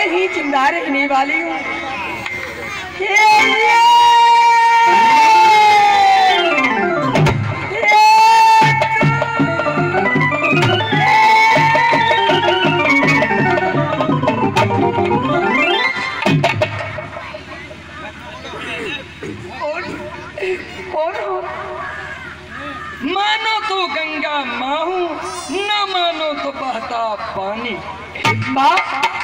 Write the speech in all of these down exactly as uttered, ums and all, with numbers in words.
नहीं जिंदा रहने वाली हूँ। मानो तो गंगा माँ हूँ, न मानो तो बहता पानी। माँ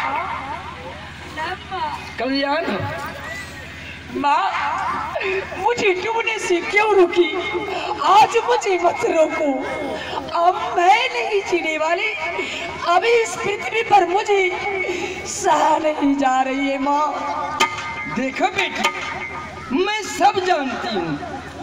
कल्याण माँ, मुझे डूबने से क्यों रुकी? आज मुझे मत रोको। अब मैं नहीं जीने वाली। अभी इस पृथ्वी पर मुझे सहा नहीं जा रही है माँ। देखो बेटी, मैं सब जानती हूँ,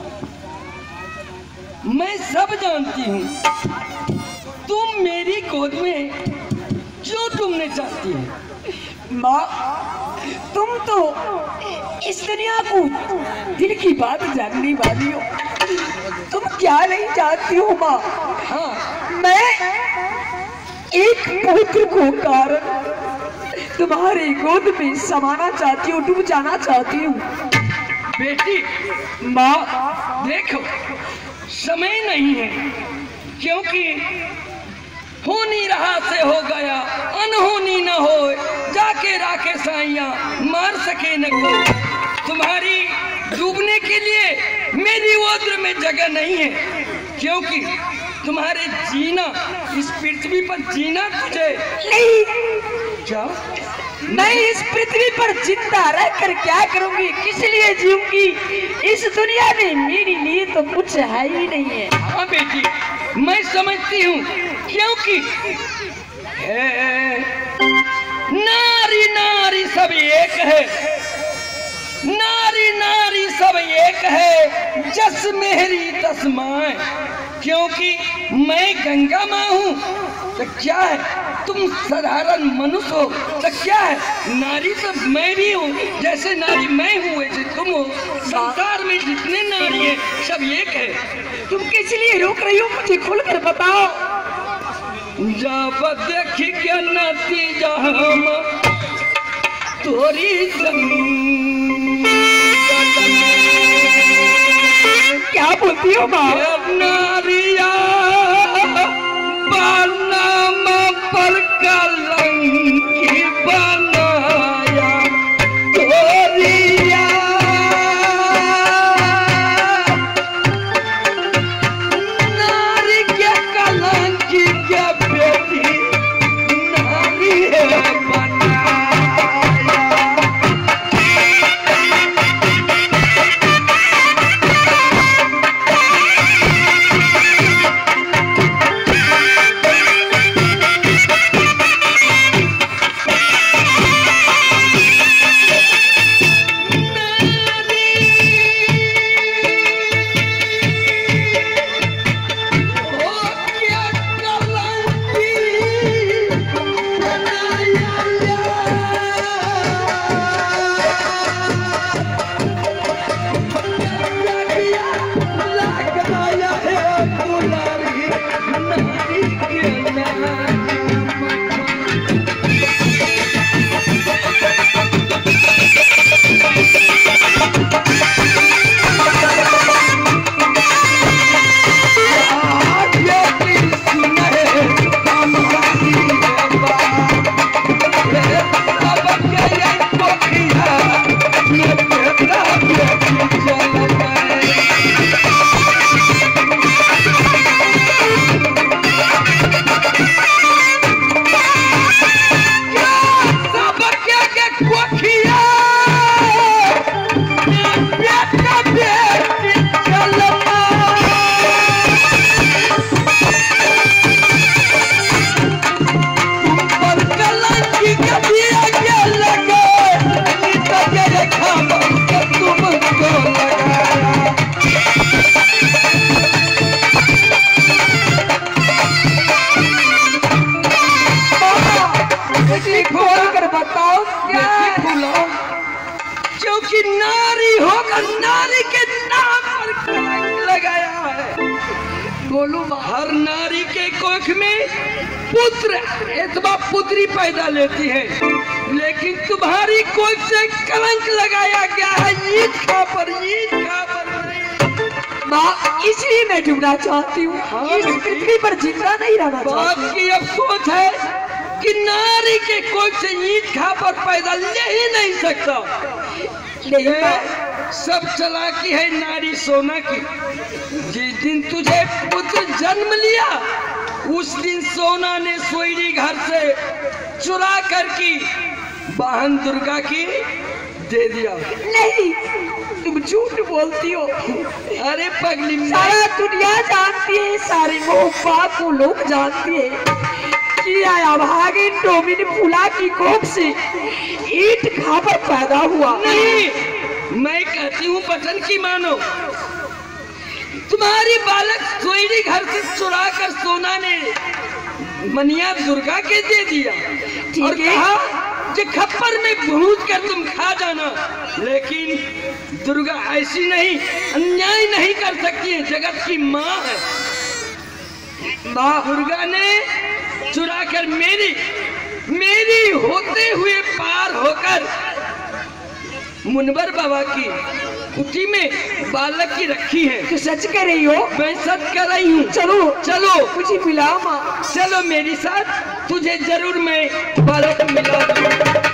मैं सब जानती हूँ। तुम मेरी गोद में क्यों डूबने चाहती हो? माँ, तुम तो इस दुनिया को दिल की बात जानने वाली हो। तुम क्या नहीं जानती हो माँ? हाँ, मैं एक पुत्र को कारण तुम्हारी गोद में समाना चाहती हूँ, डूब जाना चाहती हूँ। बेटी माँ देखो, समय नहीं है, क्योंकि होनी रहा से हो गया, अनहोनी न हो, जाके राखे साइया मार सके न को। तुम्हारी डूबने के लिए मेरी ओद्र में जगह नहीं है, क्योंकि तुम्हारे जीना, इस पृथ्वी पर जीना तुझे नहीं। क्या? मैं इस पृथ्वी पर जिंदा रहकर क्या करूंगी? किस लिए जीऊंगी? इस दुनिया में मेरे लिए तो कुछ है ही नहीं है। हाँ बेटी, मैं समझती हूँ, क्योंकि है, नारी नारी सब एक है, नारी नारी सब एक है, जस मेरी तस माँ। क्योंकि मैं गंगा माँ हूँ तो क्या है, तुम साधारण मनुष्य हो तो क्या है, नारी तो मैं भी हूँ। जैसे नारी मैं हूँ वैसे तुम हो। संसार में जितने नारी है सब एक है। तुम किस लिए रोक रही हो? मुझे खुलकर बताओ। जब देखी के नतीजा हम तोरी क्या बोलती हो माँ? नारिया बनाम पर कलंकी बनाया तोरिया, नारी के कलंकी के बेटी नारी है बनाया। क्योंकि नारी होकर नारी के नाम पर कलंक लगाया है। बोलो, हर नारी के कोख में पुत्र अथवा पुत्री पैदा लेती है, लेकिन तुम्हारी कोई से कलंक लगाया गया है ईद खा पर ईद खा पर नहीं। माँ इसलिए मैं ढूंढना चाहती हूँ, इस पृथ्वी पर जिंदा नहीं रहना बाप चाहती। की अफसोस है कि नारी के कोई से ईद खा पर पैदा ले ही नहीं सकता। नहीं ये माँ, सब चालाकी है नारी सोना की। जिस दिन तुझे पुत्र जन्म लिया उस दिन सोना ने सोईरी घर से चुरा कर की बहन दुर्गा की दे दिया। नहीं तुम झूठ बोलती हो। अरे पगली सारा दुनिया जानती है, सारे मोहब्बा को लोग जानती है कि अभागे डोमिन फूला की कोख से ईट खा पर पैदा हुआ। नहीं, मैं कहती हूँ बचन की मानो। तुम्हारी बालक सोईरी घर से चुरा कर सोना ने मनिया दुर्गा के दे दिया और कहा कि खप्पर में भूज कर तुम खा जाना। लेकिन दुर्गा ऐसी नहीं, अन्याय नहीं कर सकती है, जगत की माँ है। माँ दुर्गा ने चुरा कर मेरी मेरी होते हुए पार होकर मुनवर बाबा की कुटी में बालक की रखी है। तो सच कह रही हो? मैं सच कर रही हूँ। चलो चलो मुझे मिलाओ माँ। चलो मेरे साथ, तुझे जरूर मैं बालक मिला दूँ।